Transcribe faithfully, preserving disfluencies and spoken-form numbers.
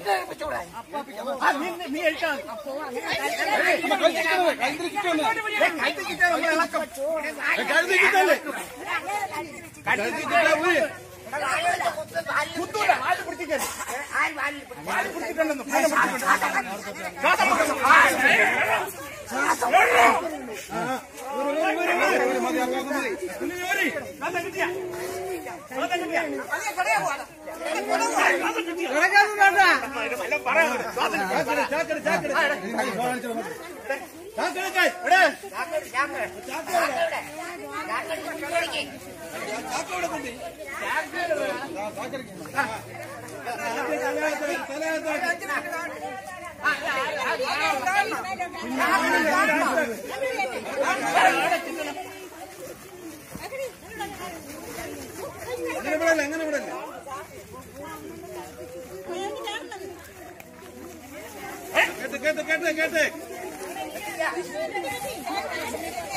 നീ കഴിക്കാൻ കുത്തൂല ആര് പിടിച്ചിട്ട് ആര് പിടിച്ചിട്ടുണ്ടെന്ന് എങ്ങനെ വിടല്ലേ എങ്ങനെ വിടല്ലേ കേട്ട് കേട്ട് കേട്ട് കേട്ട്